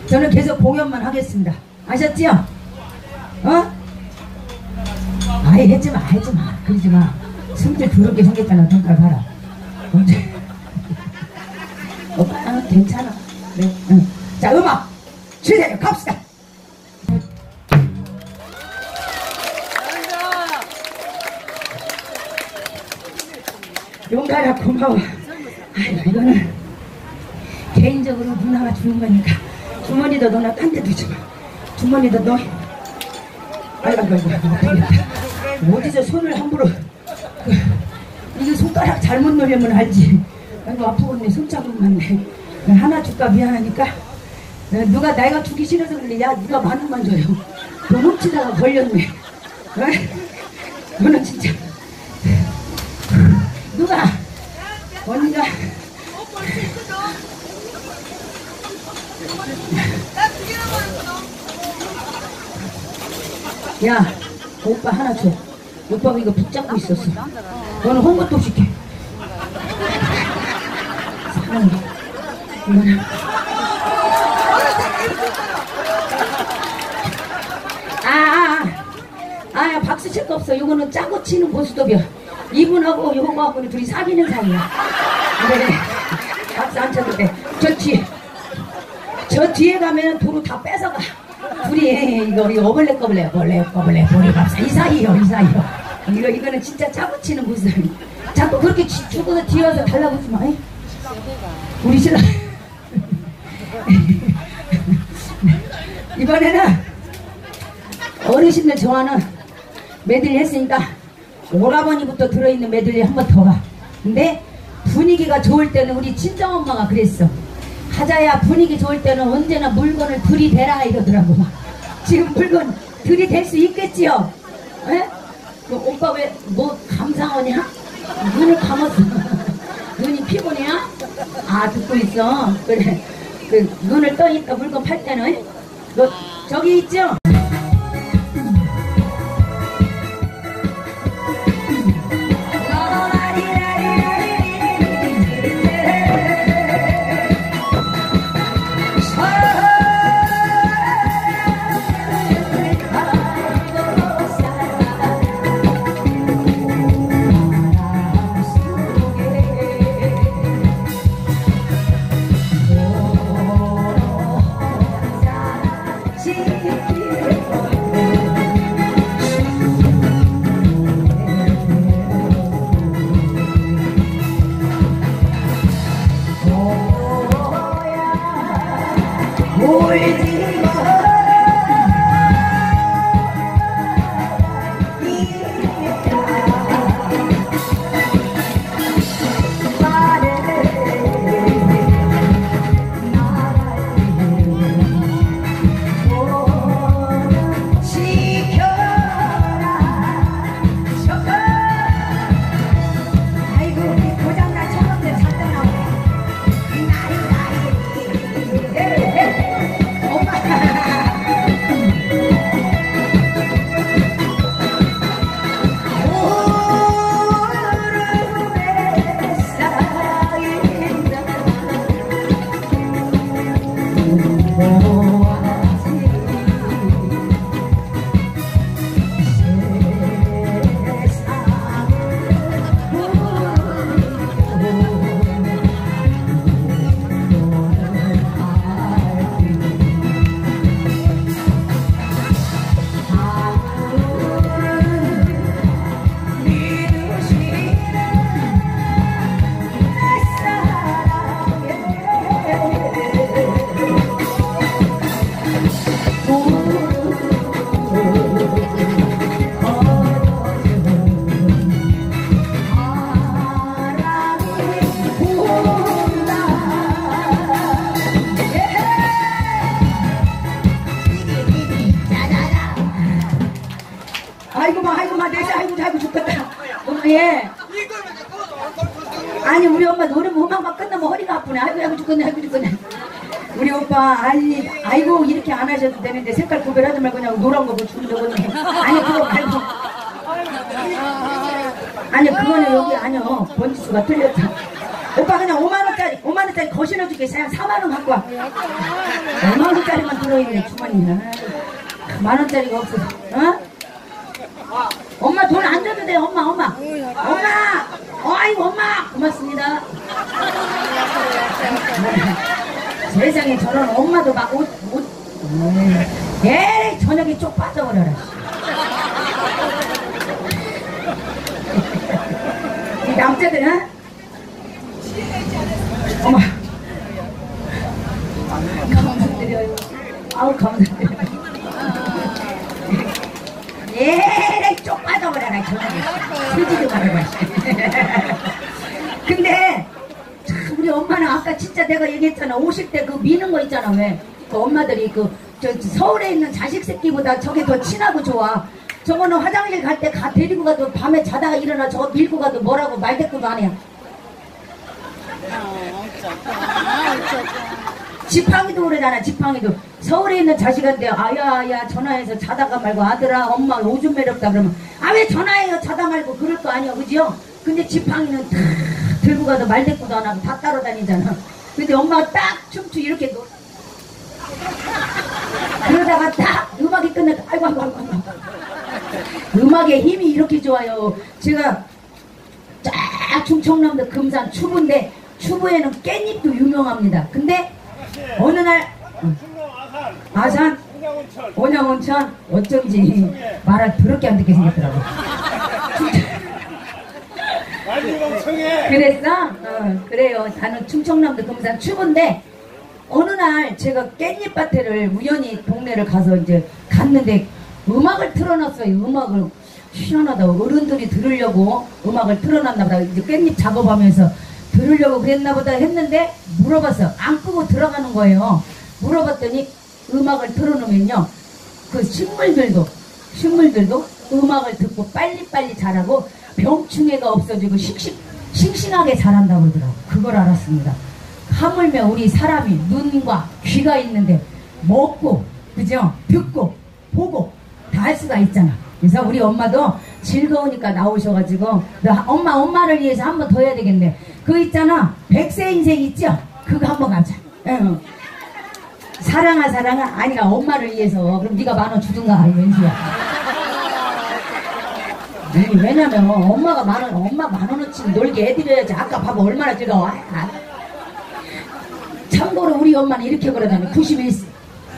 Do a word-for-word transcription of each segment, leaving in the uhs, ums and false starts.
저는 계속 공연만 하겠습니다. 아셨지요? 어? 아예 했지마 했지마 그러지마. 승질 더럽게 생겼잖아. 눈깔 봐라. 언제 오빠 어, 괜찮아. 네. 응. 자 음악 주세요. 갑시다. 용가라 고마워. 아이고 이거는 개인적으로 누나가 주는 거니까 주머니도 넣어놔. 딴 데 두지 마. 주머니도 넣어. 아이고 아이고 아이고 어디서 손을 함부로 이게 손가락 잘못 넣으면 알지. 아이고 아프겠네. 손자국만 네. 하나 줄까 미안하니까. 누가 내가 주기 싫어서 그래. 야 네가 만 원만 줘요. 돈 훔치다가 걸렸네. 너는 진짜 누가 언니가 야 오빠 하나 줘. 오빠가 이거 붙잡고 있었어. 너는 홍보도 시켜. 사랑해. 이거는 아아아 아, 아, 박수 칠 거 없어. 이거는 짜고 치는 보수도벼. 이분하고 이거하고는 둘이 사귀는 사이야. 그래 박수 안 쳐도 돼. 저 뒤에 저 뒤에 가면 도로 다 뺏어가. 둘이 이거 이거 어벌레 꺼벌레 어벌레 꺼벌레 보리밥사 이 사이요 이 사이요. 이거 이거는 진짜 짜고 치는 보수. 자꾸 그렇게 죽어서 뒤어서 달라고 하지 마. 우리 신랑 이번에는 어르신들 좋아하는 메들리 했으니까 오라버니부터 들어있는 메들리 한 번 더 가. 근데 분위기가 좋을 때는 우리 친정엄마가 그랬어. 하자야 분위기 좋을 때는 언제나 물건을 들이대라 이러더라고. 지금 물건 들이댈 수 있겠지요? 에? 그 오빠 왜 뭐 감상하냐? 눈을 감았어. 눈이 피곤해야? 아 듣고 있어. 그래 그 눈을 떠니까 물건 팔 때는 너 저기 있죠? 예. 아니 우리 엄마 노래 음악만 끝나면 허리가 아프네. 아이고 아이고 죽겠네 아이고 죽겠네. 우리 오빠 아니 아이고 이렇게 안 하셔도 되는데 색깔 구별하지 말고 그냥 노란 거 뭐 주는 거거든요. 아니 그거 말고 아니 그거는 여기 아니요 번지수가 틀렸다. 오빠 그냥 오만 원짜리 오만 원짜리 거실어 줄게. 그냥 사만 원 갖고 와. 오만 원짜리만 들어있네 주머니에. 만 원짜리가 없어. 어? 엄마 돈 안 줘도 돼. 엄마 엄마 엄마. 어이구 엄마 고맙습니다. 세상에 저런 엄마도 막 옷 옷. 에이 저녁에 쪽 빠져버려라. 이 남자들은 어머 감사드려요. 아우 감사드려요. 에이 쪽 빠져버려라 저녁에. 솔직히 말해봐. 근데 참 우리 엄마는 아까 진짜 내가 얘기했잖아. 오실 때 그 미는 거 있잖아. 왜 그 엄마들이 그 저 서울에 있는 자식 새끼보다 저게 더 친하고 좋아. 저거는 화장실 갈 때 가 데리고 가도 밤에 자다가 일어나 저거 밀고 가도 뭐라고 말대꾸도 안 해요. 지팡이도 그러잖아. 지팡이도 서울에 있는 자식한테 아야야 전화해서 자다가 말고 아들아 엄마 오줌 매렵다 그러면 아 왜 전화해요 자다 말고 그럴 거 아니야 그지요. 근데 지팡이는 다 들고 가도 말대꾸도 안 하고 다 따라다니잖아. 근데 엄마가 딱 춤추 이렇게 놓 그러다가 딱 음악이 끝나고 아이고 아이고 아이고 음악의 힘이 이렇게 좋아요. 제가 쫙 충청남도 금산 추부인데 추부에는 깻잎도 유명합니다. 근데 어느 날 아산 온양온천 어쩐지 말을 더럽게 안 듣게 생겼더라고. 그랬어? 어, 그래요. 나는 충청남도 금산 추부인데 어느 날 제가 깻잎밭에를 우연히 동네를 가서 이제 갔는데 음악을 틀어놨어요. 음악을 희한하다고 어른들이 들으려고 음악을 틀어놨나 보다. 이제 깻잎 작업하면서 들으려고 그랬나 보다 했는데 물어봤어. 안 끄고 들어가는 거예요. 물어봤더니 음악을 틀어놓으면요 그 식물들도 식물들도 음악을 듣고 빨리빨리 자라고 병충해가 없어지고 싱싱, 싱싱하게 자란다고 그러더라고. 그걸 알았습니다. 하물며 우리 사람이 눈과 귀가 있는데 먹고 그죠? 듣고 보고 다 할 수가 있잖아. 그래서 우리 엄마도 즐거우니까 나오셔가지고 엄마 엄마를 위해서 한 번 더 해야 되겠네. 그거 있잖아 백세 인생 있죠? 그거 한번 가자. 응. 사랑아 사랑아 아니라 엄마를 위해서. 그럼 네가 만 원 주든가 왠지야. 아니, 왜냐면 엄마가 만 원 엄마 만 원어치 놀게 해드려야지. 아까 봐봐 얼마나 즐거워. 아, 참고로 우리 엄마는 이렇게 그러다니 구십일 세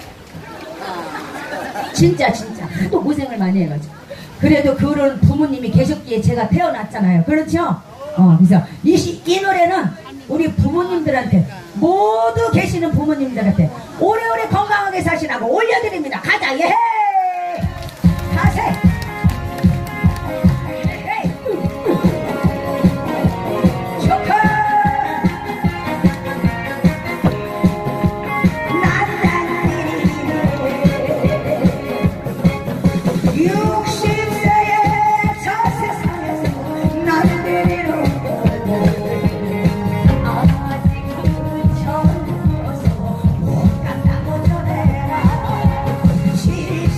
진짜 진짜 하도 고생을 많이 해가지고. 그래도 그런 부모님이 계셨기에 제가 태어났잖아요. 그렇죠? 어, 그래서 이, 시, 이 노래는 우리 부모님들한테 모두 계시는 부모님들한테 오래오래 건강하게 사시라고 올려드립니다. 가자. 예 가세. She's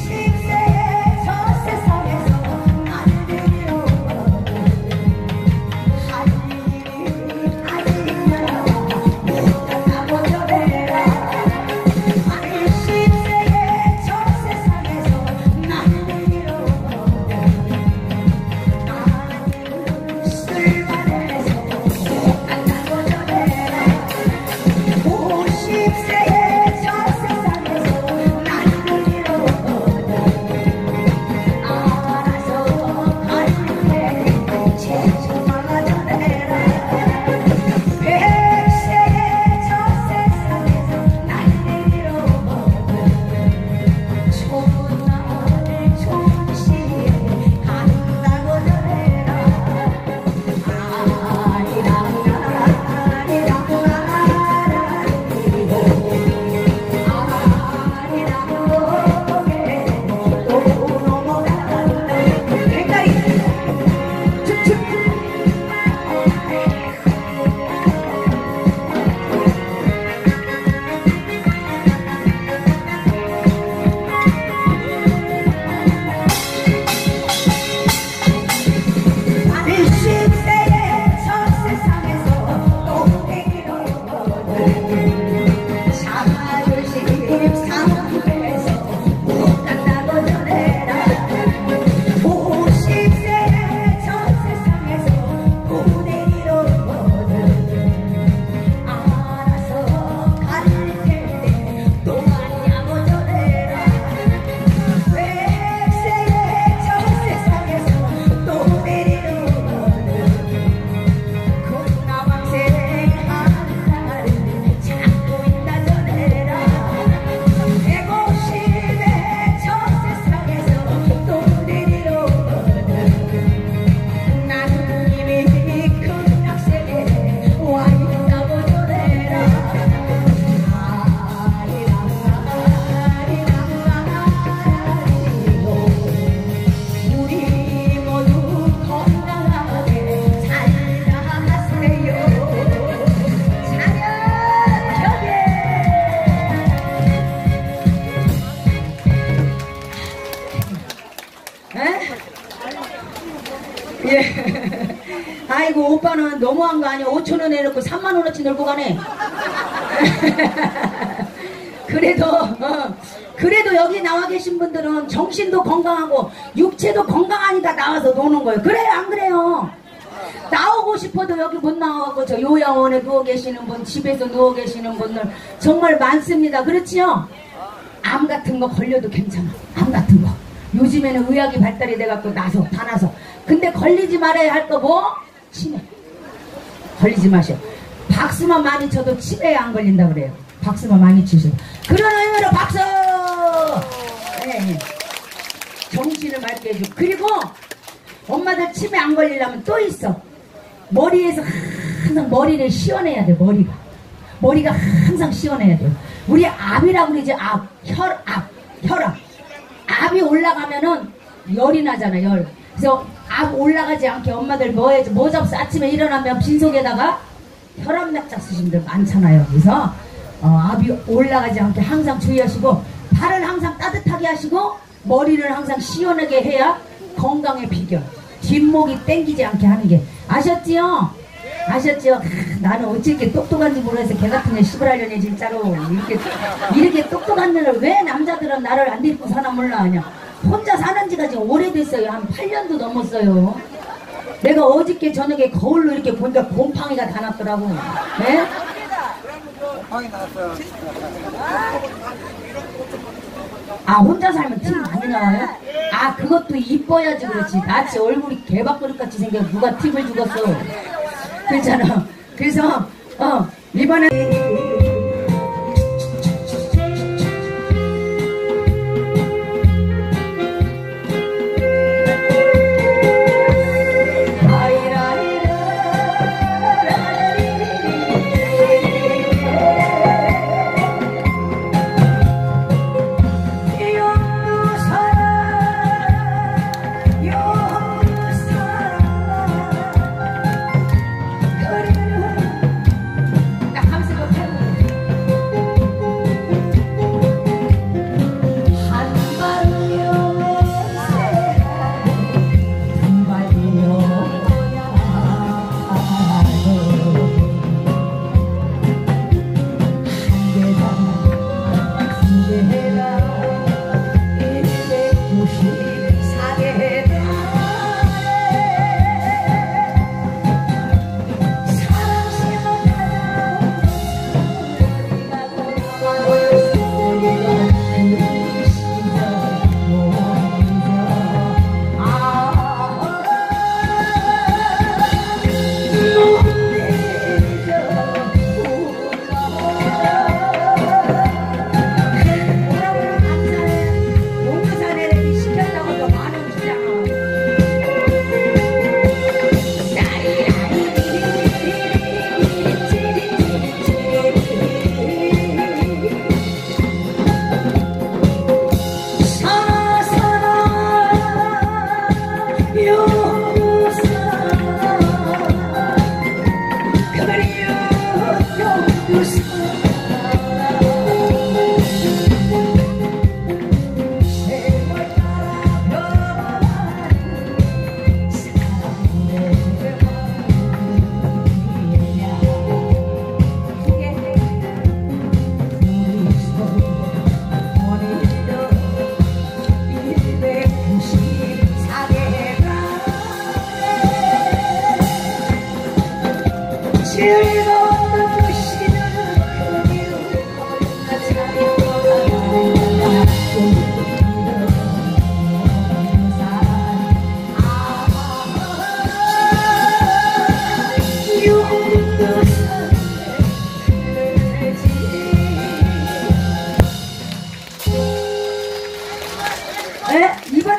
예. 아이고 오빠는 너무한 거 아니야. 오천 원 해놓고 삼만 원어치 놀고 가네. 그래도 어, 그래도 여기 나와 계신 분들은 정신도 건강하고 육체도 건강하니까 나와서 노는 거예요. 그래요 안 그래요? 나오고 싶어도 여기 못 나와고 저 요양원에 누워 계시는 분, 집에서 누워 계시는 분들 정말 많습니다. 그렇지요? 암 같은 거 걸려도 괜찮아. 암 같은 거 요즘에는 의학이 발달이 돼갖고 나서 다 나서. 근데 걸리지 말아야 할 거 뭐? 치매. 걸리지 마셔. 박수만 많이 쳐도 치매에 안 걸린다 그래요. 박수만 많이 치셔. 그런 의미로 박수! 네, 네. 정신을 맑게 해줘. 그리고 엄마들 치매 안 걸리려면 또 있어. 머리에서 항상 머리를 시원해야 돼. 머리가 머리가 항상 시원해야 돼요. 우리 압이라고 그러지. 압, 혈압, 혈압. 압이 올라가면은 열이 나잖아. 열. 그래서 압 올라가지 않게 엄마들 뭐 해? 뭐 잡수 아침에 일어나면 빈속에다가 혈압약 잡수신 분들 많잖아요. 그래서 어, 압이 올라가지 않게 항상 주의하시고, 발을 항상 따뜻하게 하시고, 머리를 항상 시원하게 해야 건강의 비결. 뒷목이 땡기지 않게 하는 게. 아셨지요? 아셨죠? 아, 나는 어찌 이렇게 똑똑한지 모르겠어. 개 같은 애 시부라려니 진짜로. 이렇게 이렇게 똑똑한 애를 왜 남자들은 나를 안 데리고 사나 몰라 하냐. 혼자 사는 지가 지금 오래됐어요. 한 팔 년도 넘었어요. 내가 어저께 저녁에 거울로 이렇게 보니까 곰팡이가 다 났더라고. 네? 아 혼자 살면 티 많이 나와요? 아 그것도 이뻐야지 그렇지. 나치 얼굴이 개밥그릇같이 생겨 누가 팁을 주겠어. 그렇잖아. 그래서 어 이번에 딱 감수가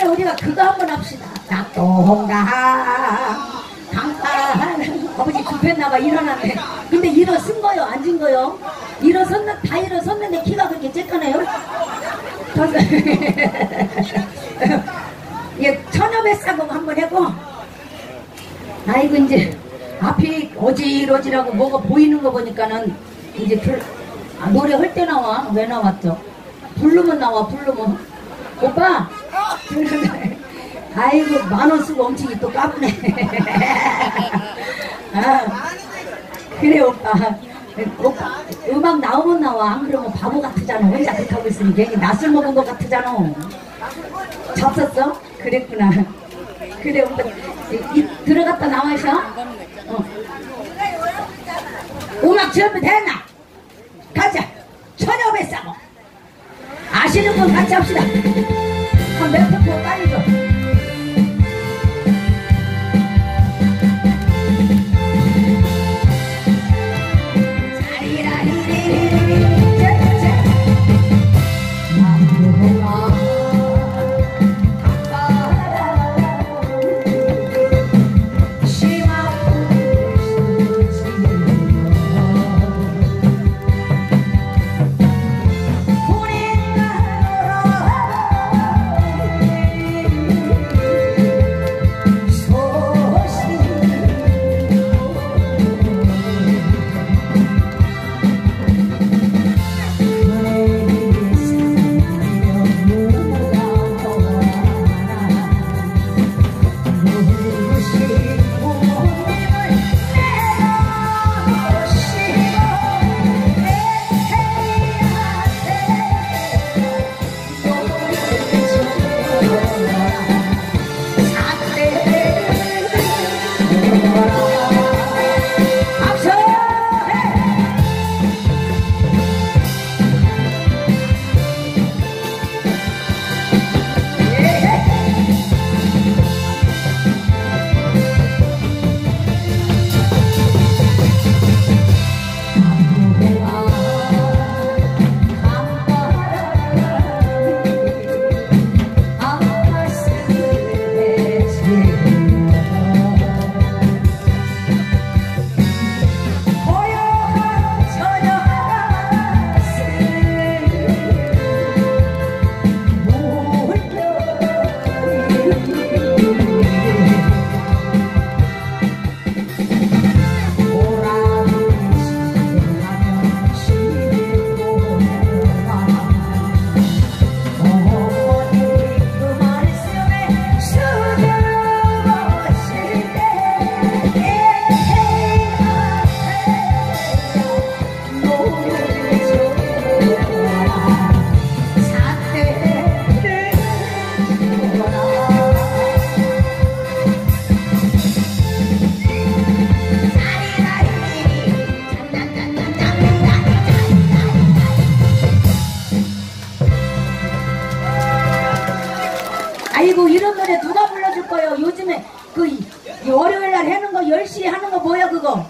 그러면 우리가 그거 한번 합시다. 낙동강 강가하는 아버지 급했나봐 일어났네. 근데 일어선 거요 앉은 거요? 일어섰는 다 일어섰는데 키가 그렇게 쬐까네요. 예, 천여뱃사공 한번 해고. 아이고 이제 앞이 어지러지라고 뭐가 보이는 거 보니까는 이제 불, 아, 노래 할 때 나와. 왜 나왔죠? 부르면 나와. 부르면 오빠 아이고 만원 쓰고 엄청이 또 까부네. 아, 그래 오빠. 오빠 음악 나오면 나와. 안 그러면 바보 같으잖아. 혼자 그렇게 하고 있으니 괜히 낯을 먹은 것 같으잖아. 잡섰어? 그랬구나. 그래 오빠 이, 이, 들어갔다 나와셔. 어. 음악 준비됐나? 가자. 천여뱃사공 아시는 분 같이 합시다. 한 몇 템포 빨리 줘. 아이고 이런 노래 누가 불러줄 거예요? 요즘에 그 월요일날 하는 거 열 시에 하는 거 뭐야 그거?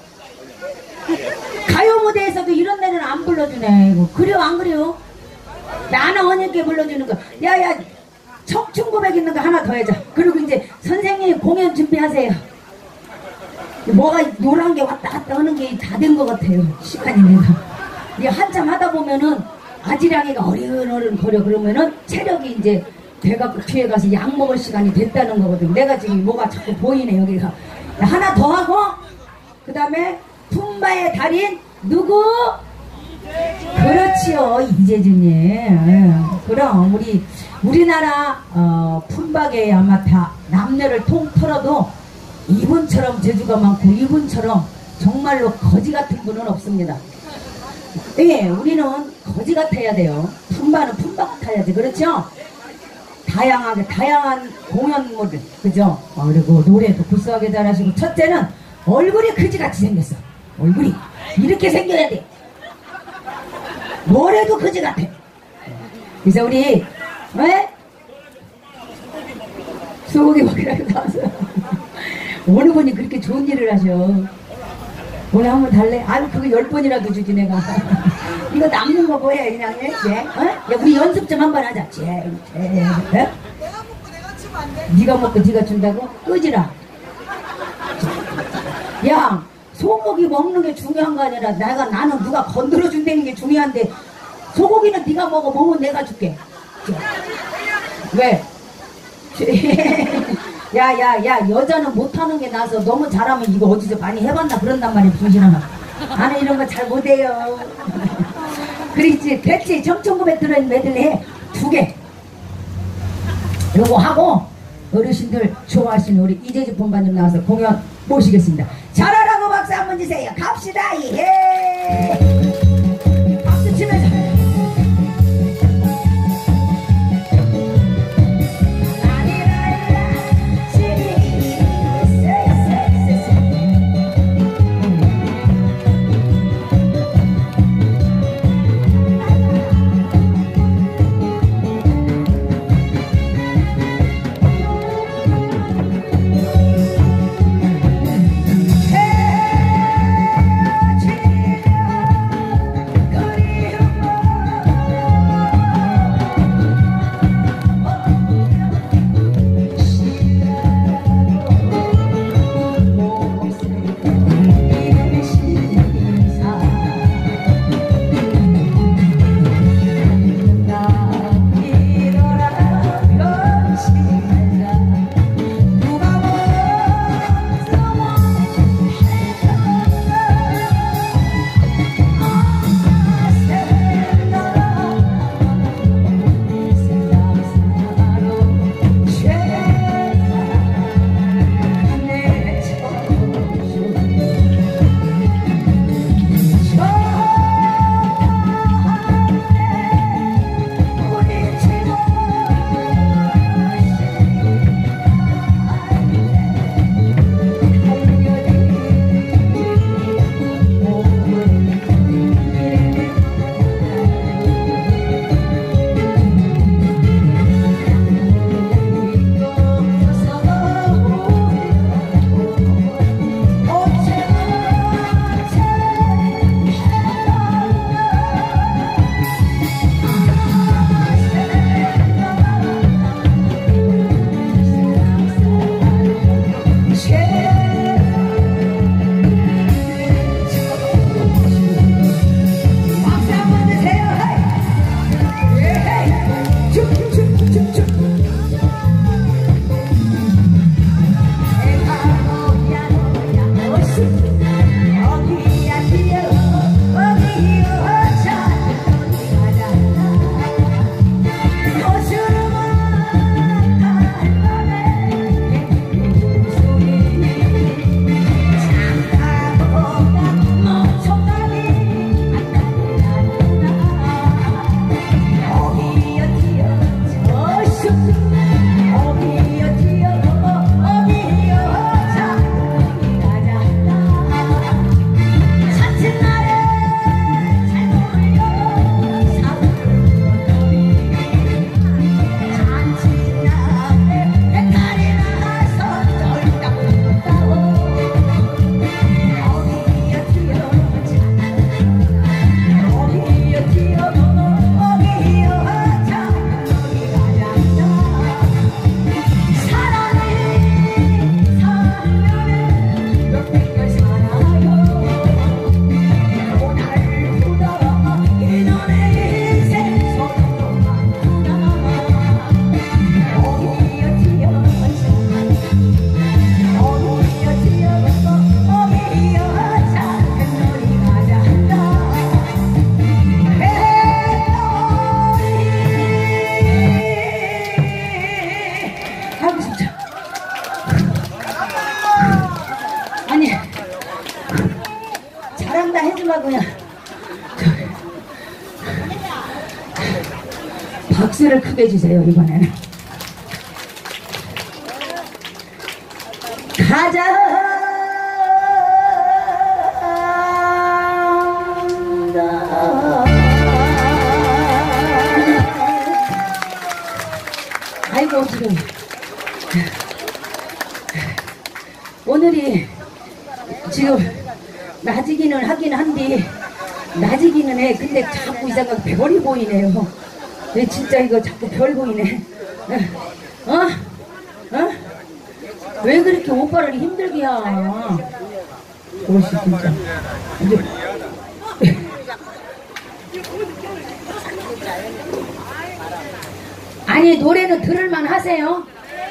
가요 무대에서도 이런 노래는 안 불러주네. 이거 그래요 안 그래요? 나나 언니께 불러주는 거. 야야 청춘고백 있는 거 하나 더 해줘. 그리고 이제 선생님 공연 준비하세요. 뭐가 노란 게 왔다 갔다 하는 게 다 된 것 같아요. 시간이 내가 이게 한참 하다 보면은 아지랑이가 어른어른 거려 그러면은 체력이 이제 배가 뒤에 가서 약 먹을 시간이 됐다는 거거든. 내가 지금 뭐가 자꾸 보이네 여기가. 하나 더 하고 그 다음에 품바의 달인 누구? 그렇지요 이재준님. 그럼 우리 우리나라 어, 품바계의 아마 다 남녀를 통틀어도 이분처럼 재주가 많고 이분처럼 정말로 거지 같은 분은 없습니다. 예, 우리는 거지 같아야 돼요. 품바는 품바 같아야지. 그렇죠? 다양하게 다양한 공연물을 그죠? 어, 그리고 노래도 구수하게 잘하시고 첫째는 얼굴이 그지같이 생겼어. 얼굴이 이렇게 생겨야 돼. 노래도 그지 같아. 그래서 우리 왜? 소고기 먹으라고 나와서 어느 분이 그렇게 좋은 일을 하셔. 오늘 한번 달래? 아유 그거 열 번이라도 주지 내가. 이거 남는 거 뭐야 그냥 예? 어? 야 우리 연습 좀 한번 하자. 제, 제, 예? 네가 먹고 네가 준다고? 끄지라. 야, 소고기 먹는 게 중요한 거 아니라 내가 나는 누가 건드려 준다는 게 중요한데 소고기는 네가 먹어. 먹으면 내가 줄게. 왜? 야야야, 여자는 못하는 게 나서 너무 잘하면 이거 어디서 많이 해봤나 그런단 말이야. 분신아, 나는 이런 거 잘 못해요. 그렇지. 됐지. 청천구백 들어있는 메들리 두개 요거 하고 어르신들 좋아하시는 우리 이재지 본반님 나와서 공연 모시겠습니다. 잘하라고 박수 한번 주세요. 갑시다. 예. 박수 치면서 박수를 크게 주세요. 이번에는 가자. 아이고 지금 오늘이 지금 낮이기는 하긴 한데 낮이기는 해. 근데 자꾸 이상하게 별이 보이네요. 왜 진짜 이거 자꾸 별 보이네. 어? 어? 왜 그렇게 오빠를 힘들게 하? 그것이 진짜. 이제 아니 노래는 들을만 하세요?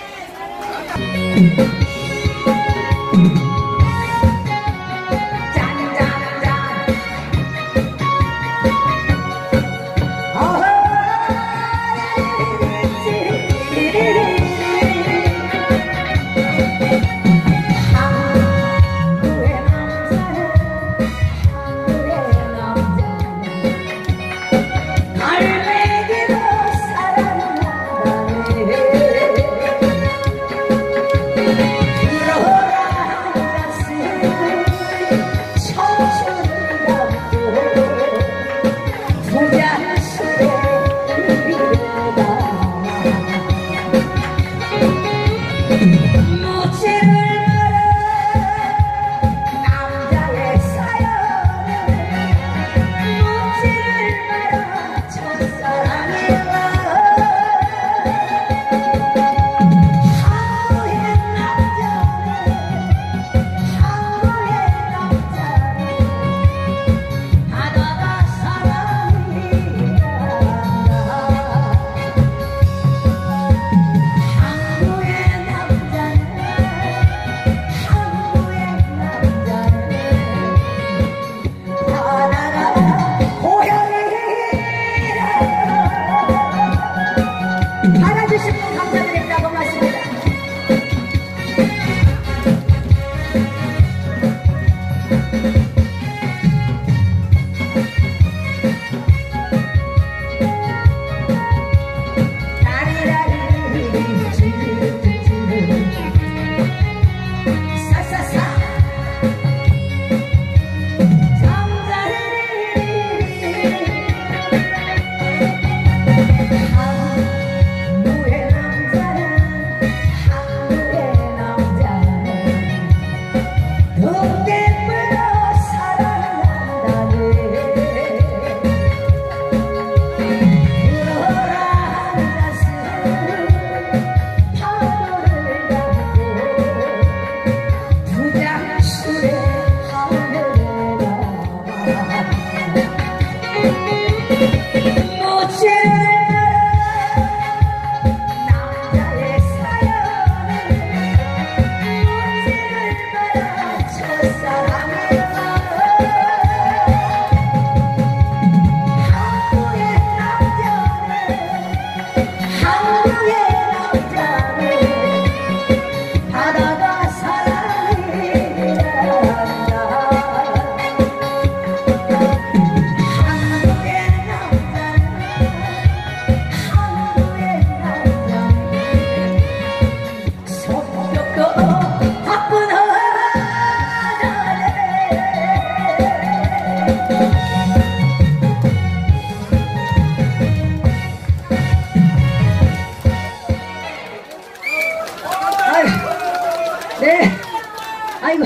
네. 아이고.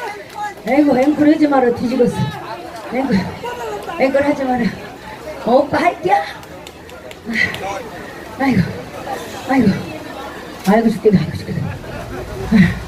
아이고, 앵콜 하지 마라. 뒤집었어. 앵콜. 앵콜 하지 마라. 어, 오빠 할게요. 아이고. 아이고. 아이고 죽겠다. 아이고 죽겠다.